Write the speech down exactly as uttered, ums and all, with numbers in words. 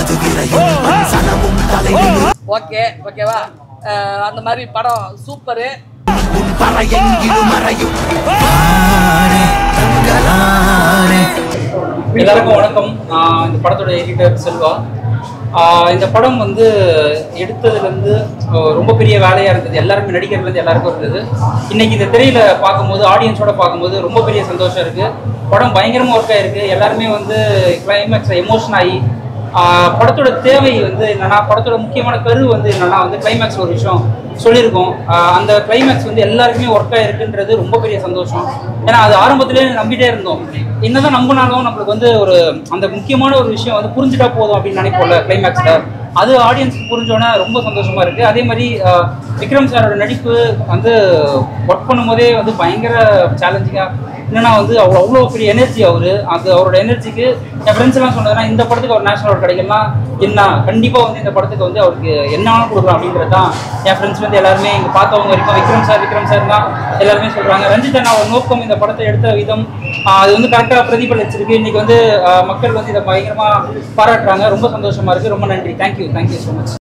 Okay ஓகேவா அந்த மாதிரி படம் சூப்பரு. எல்லாருக்கும் வணக்கம். இந்த படத்தோட எடிட்டர் செல்வா. இந்த படம் வந்து எடுத்ததுலேருந்து ரொம்ப பெரிய வேலையாக இருந்தது. எல்லாருமே நடிகர்லேருந்து எல்லாருக்கும் இருந்தது. இன்றைக்கி இந்த திரையில் பார்க்கும்போது, ஆடியன்ஸோட பார்க்கும்போது ரொம்ப பெரிய சந்தோஷம் இருக்குது. படம் பயங்கரமாக ஒர்க் ஆகிருக்கு. எல்லாருமே வந்து கிளைமேக்ஸில் எமோஷன் ஆகி படத்தோட தேவை வந்து என்னென்னா, படத்தோட முக்கியமான கரு வந்து என்னென்னா வந்து கிளைமேக்ஸில் ஒரு விஷயம் சொல்லியிருக்கோம். அந்த கிளைமேக்ஸ் வந்து எல்லாருக்குமே ஒர்க் ஆகிருக்குன்றது ரொம்ப பெரிய சந்தோஷம். ஏன்னா அது ஆரம்பத்திலே நம்பிட்டே இருந்தோம். என்னதான் நம்பினாலும் நம்மளுக்கு வந்து ஒரு அந்த முக்கியமான ஒரு விஷயம் வந்து புரிஞ்சுட்டா போதும் அப்படின்னு நினைப்போம்ல கிளைமேக்ஸில். அது ஆடியன்ஸுக்கு புரிஞ்சோன்னா ரொம்ப சந்தோஷமாக இருக்குது. அதே மாதிரி விக்ரம் சாரோட நடிப்பு வந்து ஒர்க் பண்ணும்போதே வந்து பயங்கர சேலஞ்சிங்காக, என்னன்னா வந்து அவ்வளோ அவ்வளோ பெரிய எனர்ஜி அவர். அது அவரோட எனர்ஜிக்கு என் ஃப்ரெண்ட்ஸ் எல்லாம் சொன்னதுன்னா, இந்த படத்துக்கு அவர் நேஷனல் அவார்டு கிடைக்கலாம் என்ன, கண்டிப்பாக வந்து இந்த படத்துக்கு வந்து அவருக்கு என்ன வேணாலும் கொடுக்கலாம் அப்படின்றது தான் என் ஃப்ரெண்ட்ஸ் வந்து எல்லாருமே இங்கே பார்த்தவங்க வரைக்கும் விக்ரம் சார் விக்ரம் சார் தான் எல்லாருமே சொல்கிறாங்க. ரஞ்சித் அண்ணா ஒரு நோக்கம், இந்த படத்தை எடுத்த விதம் அது வந்து கரெக்டாக பிரதிபலிச்சிருக்கு. இன்றைக்கி வந்து மக்கள் வந்து இதை பயங்கரமாக பாராட்டுறாங்க. ரொம்ப சந்தோஷமாக இருக்குது. ரொம்ப நன்றி. Thank you thank you so much.